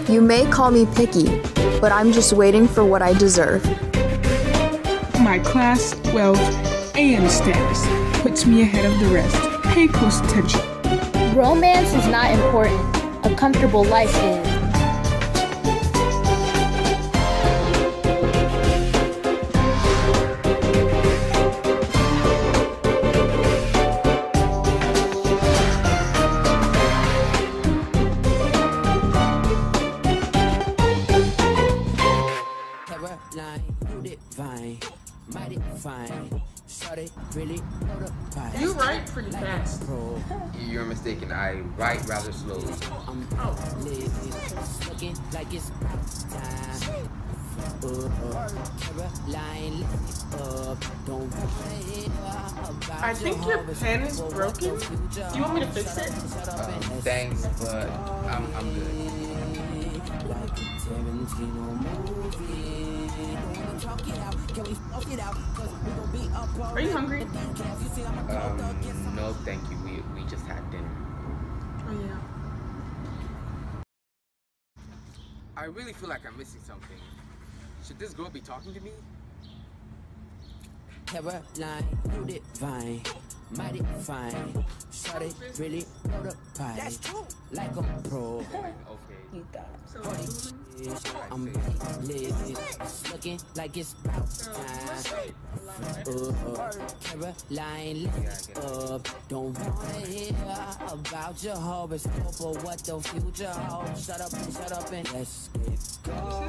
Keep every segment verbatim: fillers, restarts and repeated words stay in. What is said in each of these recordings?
You may call me picky, but I'm just waiting for what I deserve. My class twelve A M status puts me ahead of the rest. Pay close attention. Romance is not important. A comfortable life is. You write pretty fast. You're mistaken. I write rather slowly. Oh. I think your pen is broken. Do you want me to fix it? Um, thanks, but I'm, I'm good. Are you hungry? Um, no, thank you. We, we just had dinner. Oh, yeah. I really feel like I'm missing something. Should this girl be talking to me? Caroline, you divine, mighty fine. Shot it really know the pie. That's true. Like a pro. Okay. You thought. I'm lit, looking like it's about time. Uh, Caroline, lift up. Don't wanna hear about your horoscope or what the future holds. Shut up and shut up and let's get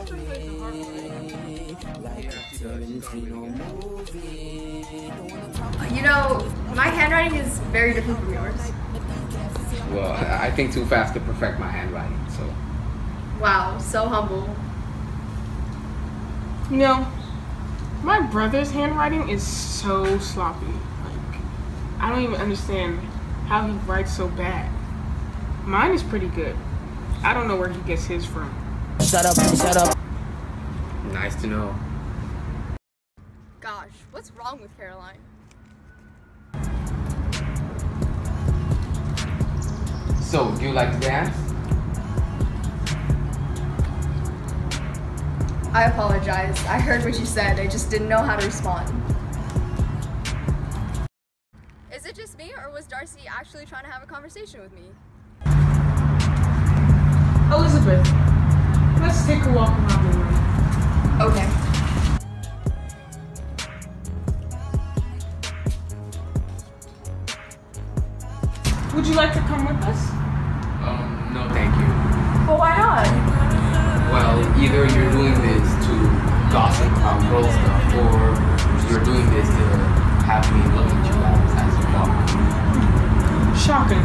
going. Like a Tarantino movie. You know, my handwriting is very different from yours. Well, I think too fast to perfect my handwriting, so. Wow, so humble. You know, my brother's handwriting is so sloppy. Like, I don't even understand how he writes so bad. Mine is pretty good. I don't know where he gets his from. Shut up and shut up. Nice to know. Gosh, what's wrong with Caroline? So, do you like to dance? I apologize. I heard what you said. I just didn't know how to respond. Is it just me, or was Darcy actually trying to have a conversation with me? Elizabeth, let's take a walk around the room. Okay. Would you like to come with us? Um, no thank you. Well, why not? Well, either you're doing this to gossip about girl stuff, or you're doing this to have me look at you guys as you walk. Shocking.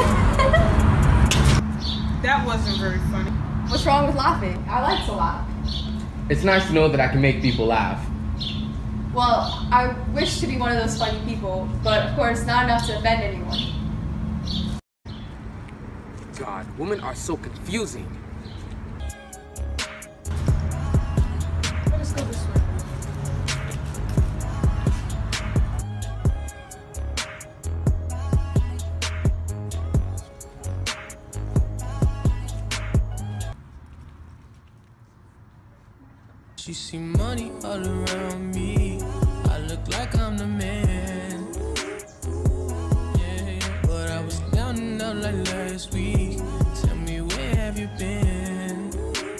That wasn't very funny. What's wrong with laughing? I like to laugh. It's nice to know that I can make people laugh. Well, I wish to be one of those funny people, but of course not enough to offend anyone. God, women are so confusing. Let us go this way. She see money all around me. I look like I'm the man. Yeah, yeah. But I was down and out like last week. Tell me, where have you been?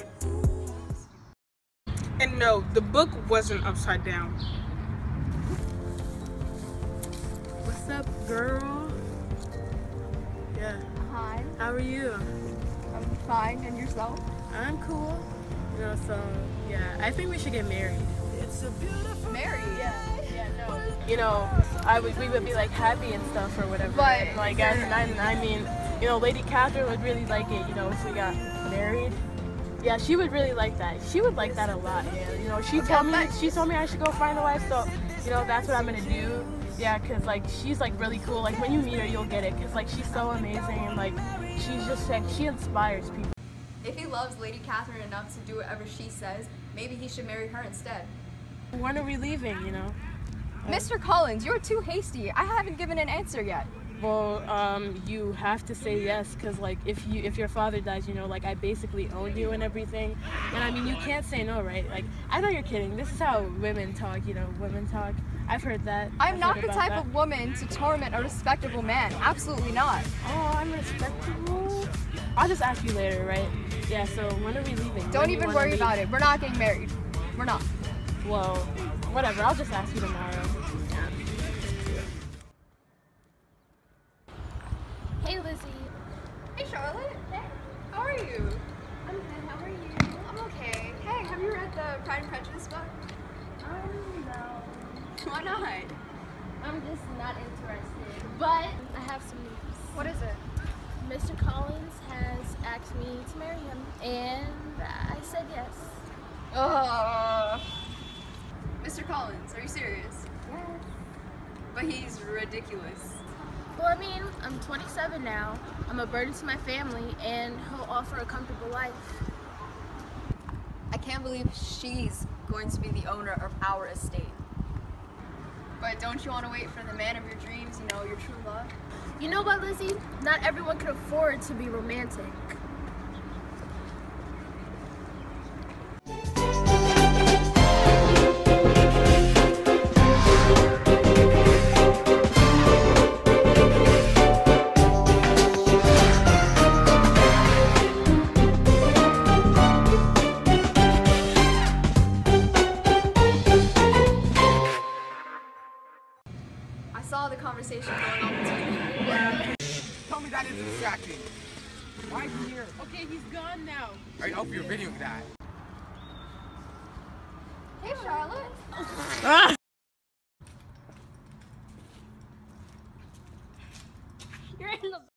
And no, the book wasn't upside down. What's up, girl? Yeah. Hi, How are you? I'm fine, and yourself? I'm cool. You know, so yeah, I think we should get married. Married? Yeah, yeah, no. You know, I would we would be like happy and stuff or whatever. But and, like as and I, I mean, you know, Lady Catherine would really like it. You know, if we got married. Yeah, she would really like that. She would like that a lot. Yeah, you know, she told me she told me I should go find a wife. So, you know, that's what I'm gonna do. Yeah, cause like she's like really cool. Like when you meet her, you'll get it. Cause like she's so amazing and like she's just like she inspires people. if he loves Lady Catherine enough to do whatever she says, maybe he should marry her instead. When are we leaving, you know? Mister Collins, you're too hasty. I haven't given an answer yet. Well, um, you have to say yes, because like if you if your father dies, you know, like I basically own you and everything, and I mean you can't say no, right? Like I know you're kidding. This is how women talk, you know, women talk. I've heard that. I'm I've not heard the about type that. of woman to torment a respectable man. Absolutely not. Oh, I'm respectable. I'll just ask you later, right? Yeah. So when are we leaving? When Don't do you even wanna worry leave? about it. We're not getting married. We're not. Well, whatever. I'll just ask you tomorrow. Hey, Lizzie. Hey, Charlotte. Hey. How are you? I'm good. How are you? I'm okay. Hey, have you read the Pride and Prejudice book? Um, no. Why not? I'm just not interested. But I have some news. What is it? Mister Collins has asked me to marry him, and I said yes. Ugh. Mister Collins, are you serious? Yes. But he's ridiculous. Well, I mean, I'm twenty-seven now. I'm a burden to my family, and he'll offer a comfortable life. I can't believe she's going to be the owner of our estate. But don't you want to wait for the man of your dreams, you know, your true love? You know what, Lizzie? Not everyone can afford to be romantic. I saw the conversation going on between you. Tell me that is distracting. Why is he here? Okay, he's gone now. I hope you're videoing that. Hey, Charlotte. Ah! You're in the